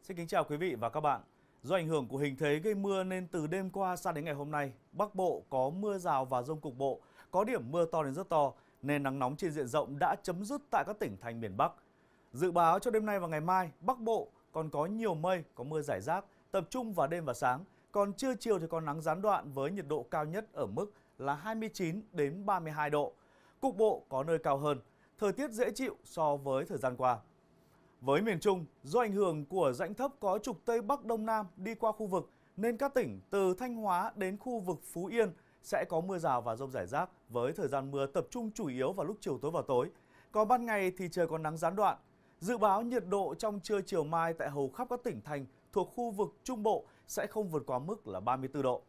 Xin kính chào quý vị và các bạn. Do ảnh hưởng của hình thế gây mưa nên từ đêm qua sang đến ngày hôm nay, Bắc Bộ có mưa rào và dông cục bộ, có điểm mưa to đến rất to, nên nắng nóng trên diện rộng đã chấm dứt tại các tỉnh thành miền Bắc. Dự báo cho đêm nay và ngày mai, Bắc Bộ còn có nhiều mây, có mưa rải rác, tập trung vào đêm và sáng. Còn trưa chiều thì có nắng gián đoạn với nhiệt độ cao nhất ở mức là 29 đến 32 độ. Cục bộ có nơi cao hơn, thời tiết dễ chịu so với thời gian qua. Với miền Trung, do ảnh hưởng của rãnh thấp có trục Tây Bắc Đông Nam đi qua khu vực, nên các tỉnh từ Thanh Hóa đến khu vực Phú Yên sẽ có mưa rào và dông rải rác với thời gian mưa tập trung chủ yếu vào lúc chiều tối và tối. Còn ban ngày thì trời có nắng gián đoạn. Dự báo nhiệt độ trong trưa chiều mai tại hầu khắp các tỉnh thành thuộc khu vực Trung Bộ sẽ không vượt quá mức là 34 độ.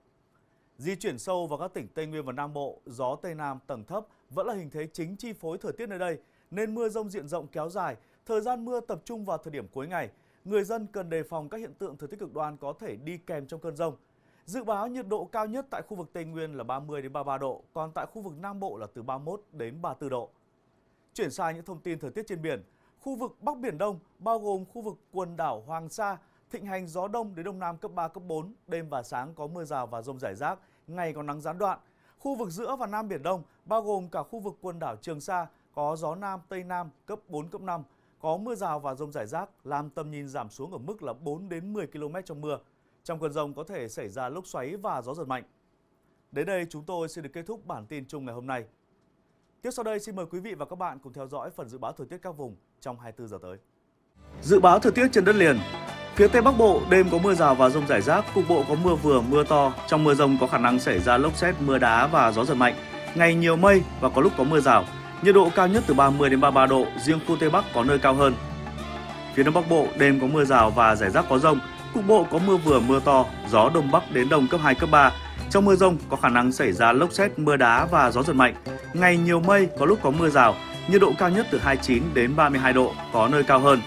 Di chuyển sâu vào các tỉnh Tây Nguyên và Nam Bộ, gió Tây Nam tầng thấp vẫn là hình thế chính chi phối thời tiết nơi đây, nên mưa dông diện rộng kéo dài. Thời gian mưa tập trung vào thời điểm cuối ngày, người dân cần đề phòng các hiện tượng thời tiết cực đoan có thể đi kèm trong cơn dông. Dự báo nhiệt độ cao nhất tại khu vực Tây Nguyên là 30 đến 33 độ, còn tại khu vực Nam Bộ là từ 31 đến 34 độ. Chuyển sang những thông tin thời tiết trên biển, khu vực Bắc Biển Đông bao gồm khu vực quần đảo Hoàng Sa, thịnh hành gió đông đến đông nam cấp 3, cấp 4, đêm và sáng có mưa rào và dông rải rác, ngày có nắng gián đoạn. Khu vực giữa và Nam Biển Đông bao gồm cả khu vực quần đảo Trường Sa có gió Nam Tây Nam cấp 4, cấp 5, có mưa rào và dông rải rác làm tầm nhìn giảm xuống ở mức là 4 đến 10 km trong mưa. Trong cơn dông có thể xảy ra lốc xoáy và gió giật mạnh. Đến đây chúng tôi xin được kết thúc bản tin chung ngày hôm nay. Tiếp sau đây xin mời quý vị và các bạn cùng theo dõi phần dự báo thời tiết các vùng trong 24 giờ tới. Dự báo thời tiết trên đất liền. Phía Tây Bắc Bộ đêm có mưa rào và dông rải rác, cục bộ có mưa vừa mưa to. Trong mưa dông có khả năng xảy ra lốc sét, mưa đá và gió giật mạnh. Ngày nhiều mây và có lúc có mưa rào. Nhiệt độ cao nhất từ 30 đến 33 độ, riêng khu Tây Bắc có nơi cao hơn. Phía Đông Bắc Bộ đêm có mưa rào và rải rác có dông, cục bộ có mưa vừa mưa to, gió Đông Bắc đến Đông cấp 2, cấp 3. Trong mưa dông có khả năng xảy ra lốc sét, mưa đá và gió giật mạnh. Ngày nhiều mây, có lúc có mưa rào, nhiệt độ cao nhất từ 29 đến 32 độ, có nơi cao hơn.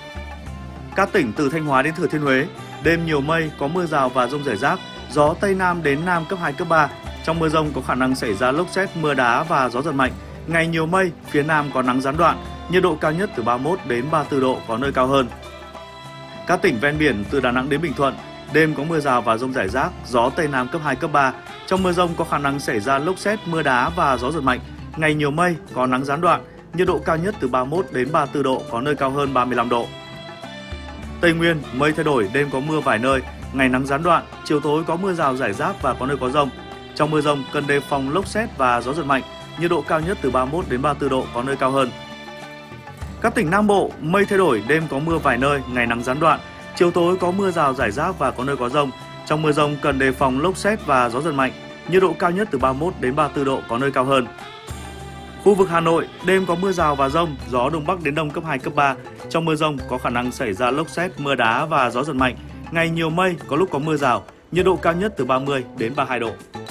Các tỉnh từ Thanh Hóa đến Thừa Thiên Huế, đêm nhiều mây, có mưa rào và dông rải rác, gió Tây Nam đến Nam cấp 2, cấp 3. Trong mưa dông có khả năng xảy ra lốc sét, mưa đá và gió giật mạnh. Ngày nhiều mây, phía Nam có nắng gián đoạn, nhiệt độ cao nhất từ 31 đến 34 độ, có nơi cao hơn. Các tỉnh ven biển từ Đà Nẵng đến Bình Thuận, đêm có mưa rào và dông rải rác, gió Tây Nam cấp 2, cấp 3. Trong mưa dông có khả năng xảy ra lốc sét, mưa đá và gió giật mạnh. Ngày nhiều mây, có nắng gián đoạn, nhiệt độ cao nhất từ 31 đến 34 độ, có nơi cao hơn 35 độ. Tây Nguyên, mây thay đổi, đêm có mưa vài nơi, ngày nắng gián đoạn, chiều tối có mưa rào rải rác và có nơi có dông. Trong mưa dông cần đề phòng lốc sét và gió giật mạnh. Nhiệt độ cao nhất từ 31 đến 34 độ, có nơi cao hơn. Các tỉnh Nam Bộ, mây thay đổi, đêm có mưa vài nơi, ngày nắng gián đoạn, chiều tối có mưa rào rải rác và có nơi có dông. Trong mưa dông cần đề phòng lốc sét và gió giật mạnh. Nhiệt độ cao nhất từ 31 đến 34 độ, có nơi cao hơn. Khu vực Hà Nội, đêm có mưa rào và dông, gió Đông Bắc đến Đông cấp 2, cấp 3. Trong mưa dông có khả năng xảy ra lốc sét, mưa đá và gió giật mạnh. Ngày nhiều mây, có lúc có mưa rào, nhiệt độ cao nhất từ 30 đến 32 độ.